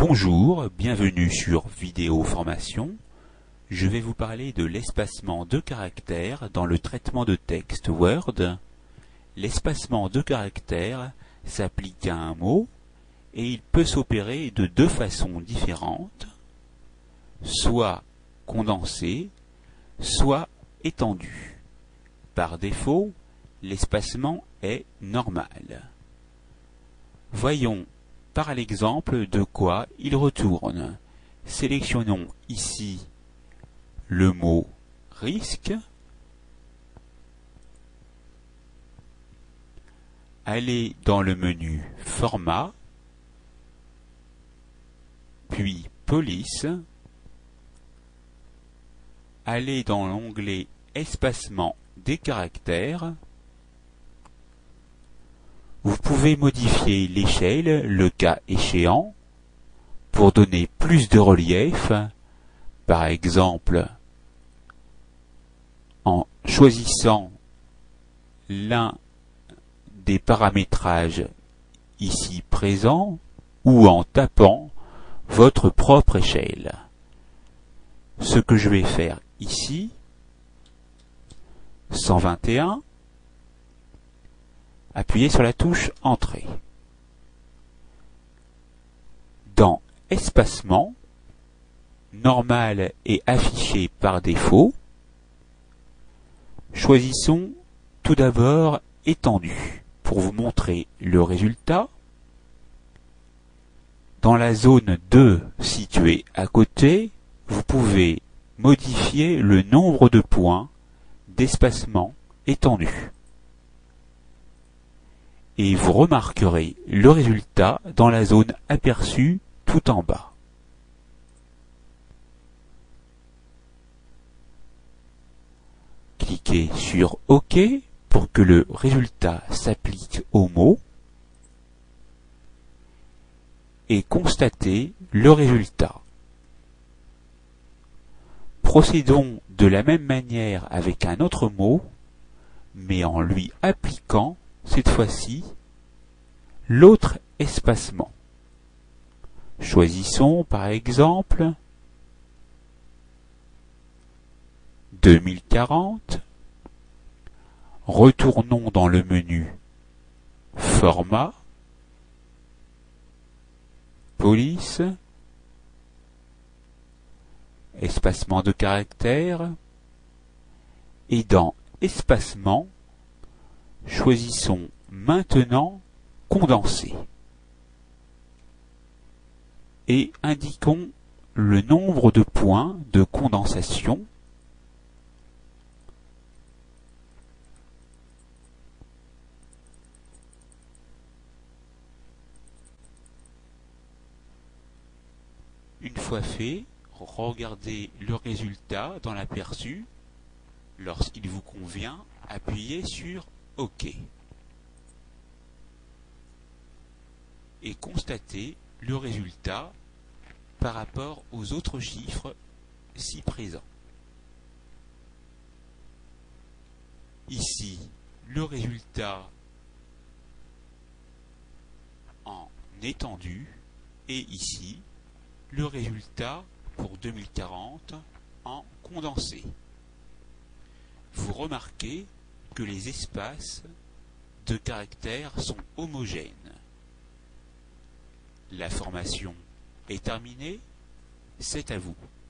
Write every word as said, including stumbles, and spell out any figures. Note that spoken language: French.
Bonjour, bienvenue sur Vidéo Formation. Je vais vous parler de l'espacement de caractères dans le traitement de texte Word. L'espacement de caractères s'applique à un mot et il peut s'opérer de deux façons différentes, soit condensé, soit étendu. Par défaut, l'espacement est normal. Voyons par l'exemple de quoi il retourne. Sélectionnons ici le mot risque. Allez dans le menu Format, puis Police. Allez dans l'onglet Espacement des caractères. Vous pouvez modifier l'échelle, le cas échéant, pour donner plus de relief, par exemple en choisissant l'un des paramétrages ici présents ou en tapant votre propre échelle. Ce que je vais faire ici, cent vingt et un, appuyez sur la touche Entrée. Dans Espacement, normal et affiché par défaut, choisissons tout d'abord Étendu pour vous montrer le résultat. Dans la zone deux située à côté, vous pouvez modifier le nombre de points d'espacement étendu. Et vous remarquerez le résultat dans la zone aperçue tout en bas. Cliquez sur OK pour que le résultat s'applique au mot et constatez le résultat. Procédons de la même manière avec un autre mot, mais en lui appliquant cette fois-ci l'autre espacement. Choisissons par exemple deux mille quarante. Retournons dans le menu Format, Police, Espacement de caractères et dans Espacement, choisissons maintenant Condensé et indiquons le nombre de points de condensation Une fois fait, regardez le résultat dans l'aperçu. Lorsqu'il vous convient, appuyez sur OK. Et constatez le résultat par rapport aux autres chiffres ci présents. Ici, le résultat en étendu et ici, le résultat pour deux mille quarante en condensé. Vous remarquez que les espaces de caractères sont homogènes. La formation est terminée, c'est à vous.